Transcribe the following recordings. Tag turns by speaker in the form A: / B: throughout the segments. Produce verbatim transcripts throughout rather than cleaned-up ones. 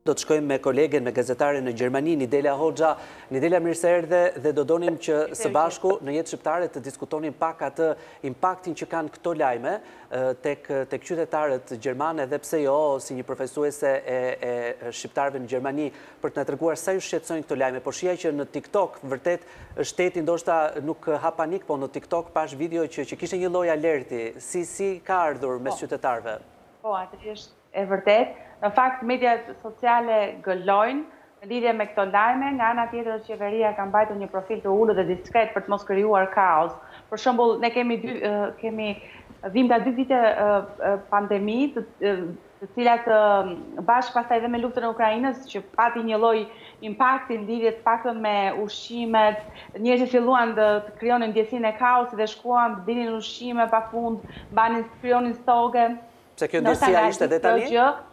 A: Do të shkojmë me kolegen, me gazetare në Gjermani, Nidelia Hoxha. Nidelia, mirë se erdhe dhe do donim që së bashku në jetë shqiptare të diskutonim pak atë impaktin që kanë këto lajme tek, tek qytetarët gjermanë, edhe pse jo si një profesuese e, e shqiptarëve në Gjermani, për të na treguar sa ju shqetësojnë këto lajme. Por shija që në TikTok, vërtet, shteti ndoshta nuk ha panik, po në TikTok pash video që, që kishte një lloj alerti. Si, si ka ardhur mes qytetarëve?
B: Po, atë është e vërtet. Në fakt, mediat sociale gëllojnë në lidhje me këto lajme, nga ana tjetër qeveria ka mbajtur një profil të ulët dhe diskret për të mos krijuar kaos. Për shembull, ne kemi dy, uh, kemi vim nga dy vite uh, pandemi, të, uh, të cilat uh, bashkë pastaj edhe me luftën e Ukrainës, që pati një lloj impakti në lidhje të paktën me ushqimet, njerëzit filluan të, të krijonin ndjesinë e kaosit dhe shkuan të dinin ushqime pafund, mbanin krijonin stoke.
A: Pse kjo ndjesia ishte edhe tani?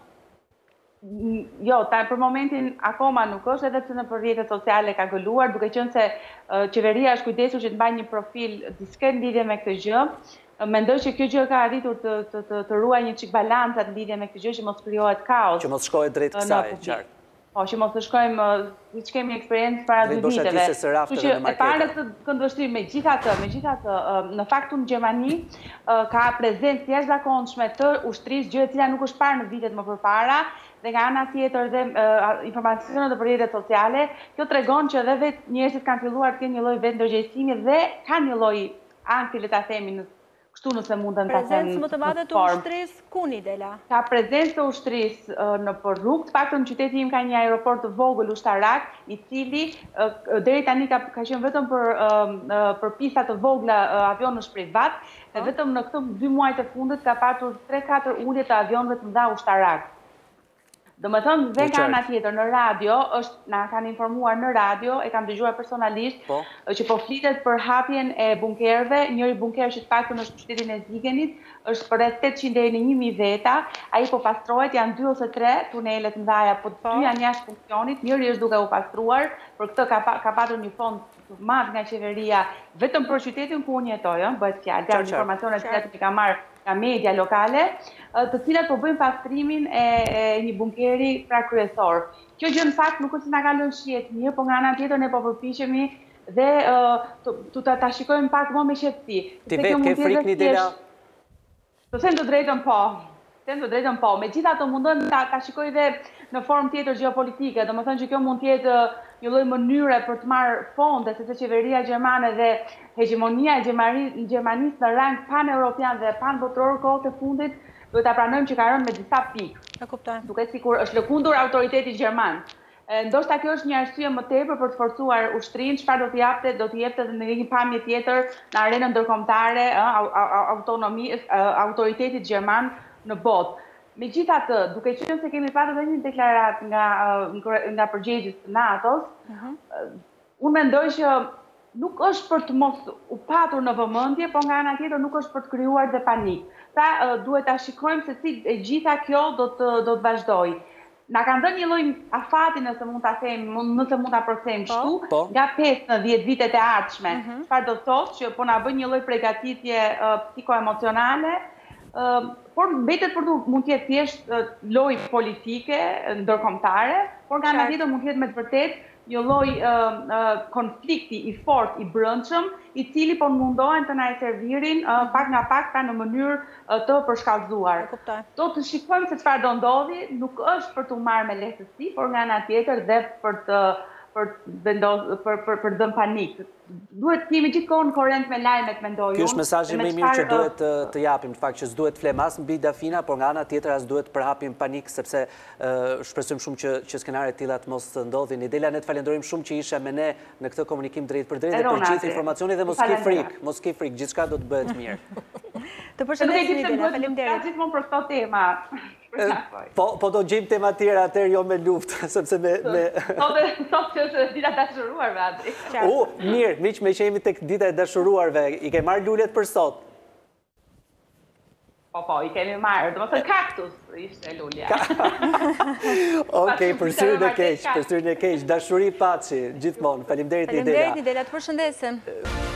B: Jo, ta, për momentin akoma nuk është, edhe pse në për rrjetet sociale ka gëlluar, duke qenë se uh, qeveria është kujdesur që të mbajë një profil diskret në lidhje me këtë gjë. Uh, mendoj që kjo gjë ka arritur të, të, të, të ruaj një çik balancat në lidhje me këtë gjë, që mos krijohet kaos.
A: Që mos shkohet drejt kësaj, qartë.
B: Po, që mos të shkojmë, siç kemi eksperiencë para dy viteve. Kështu që e para këtë këndvështrim, megjithatë, megjithatë, në faktu në Gjermani ka prezencë jashtëzakonshme të ushtrisë, gjë e cila nuk është parë në vitet më përpara, dhe nga ana tjetër dhe informacionet për rrjetet sociale, kjo tregon që edhe vetë njerëzit kanë filluar të kenë një lloj vetëndërgjegjësimi dhe kanë një lloj ankthi, le ta themi, në kështu nëse mundën ta them.
C: Prezencë më të madhe të ushtrisë ku, Nidela?
B: Ka prezencë të ushtrisë në për rrugë, të paktën qyteti im ka një aeroport të vogël ushtarak, i cili deri tani ka ka qenë vetëm për për pista të vogla avionësh privat, dhe vetëm në këto dy muaj të fundit ka patur tre katër ulje të avionëve të mëdha ushtarak. Do më thënë, dhe nga ana tjetër në radio, është, na kanë informuar në radio, e kam dëgjuar personalisht, po? që po flitet për hapjen e bunkerëve, njëri bunker që të paktën është në qytetin e Zigenit, është për rreth tetëqind deri në një mijë veta, ai po pastrohet, janë dy ose tre tunelet mëdha, po dy janë jashtë funksionit, njëri është duke u pastruar, për këtë ka, ka patur një fond të madh nga qeveria, vetëm për qytetin ku unë jetoj, bëhet fjalë, ka informacione që ka marrë nga media lokale, të cilat po bëjnë pastrimin e, e një bunkeri pra kryesor. Kjo gjë në fakt nuk është se na ka lënë shihet mirë, por nga ana tjetër ne po përpiqemi dhe të ta shikojmë pak më me qetësi.
A: Ti vetë ke frikë, Nidela?
B: Të them të drejtën po. Them të drejtën po. Megjithatë mundon ta, ta shikoj dhe në formë tjetër gjeopolitike, domethënë që kjo mund të jetë një lloj mënyre për të marrë fonde, sepse qeveria gjermane dhe hegemonia e Gjermanisë në rang pan-europian dhe pan-botror kohët e fundit, duhet ta pranojmë që ka rënë me disa pikë.
C: E kuptoj.
B: Duket sikur është lëkundur autoriteti gjerman. Ndoshta kjo është një arsye më tepër për të forcuar ushtrinë, çfarë do t'i japte, do t'i jepte në një pamje tjetër në arenën ndërkombëtare, autonomi, autoritetit gjerman në botë. Megjithatë, duke qenë se kemi patur edhe një deklaratë nga nga përgjegjës të NATO-s, uh-huh. unë mendoj që nuk është për të mos u patur në vëmendje, por nga ana tjetër nuk është për të krijuar dhe panik. Pra duhet ta shikojmë se si e gjitha kjo do të do të vazhdojë. Na kanë dhënë një lloj afati, nëse mund ta them, nëse mund ta përkthejmë kështu, nga pesë në dhjetë vitet e ardhshme. Çfarë do të thotë që po na bën një lloj përgatitje psikoemocionale, Uh, por mbetet për të mund të jetë thjesht uh, lojë politike ndërkombëtare, por nga ana tjetër mund të jetë me të vërtetë një lloj uh, uh, konflikti i fortë i brendshëm, i cili po mundohen të na e servirin uh, pak nga pak pra në mënyrë uh, të përshkallëzuar. Do të shikojmë se çfarë do ndodhi, nuk është për të marrë me lehtësi, por nga ana tjetër dhe për të për vendos për për për dëm panik. Duhet të jemi gjithkohë në korrent me lajmet, mendoj unë.
A: Ky është mesazhi më i mirë që duhet të, të japim, në fakt që s'duhet flem as mbi dafina, por nga ana tjetër as duhet përhapim panik, sepse uh, shpresojmë shumë që që skenare të tilla të mos ndodhin. Nidela, ne të falenderojmë shumë që isha me ne në këtë komunikim drejt për drejt dhe për gjithë informacionin dhe mos ke frikë, mos ke frikë, gjithçka do të bëhet mirë.
C: Të përshëndesim, Nidela, faleminderit.
B: Gjithmonë për këto tema.
A: Po, po do gjejmë tema tjera atëherë jo me luftë, sepse me... me...
B: Sot që është dita e dashuruarve, Adri.
A: U, mirë, miq, me që jemi tek dita e dashuruarve, i ke marrë lulet për sot?
B: Po, po, i kemi marrë, do më thënë kaktus ishte lulja.
A: Okej, për syrin e keq, për syrin e keq, dashuri paçi, gjithmonë. Faleminderit, Nidela.
C: Faleminderit, Nidela, të përshëndesim.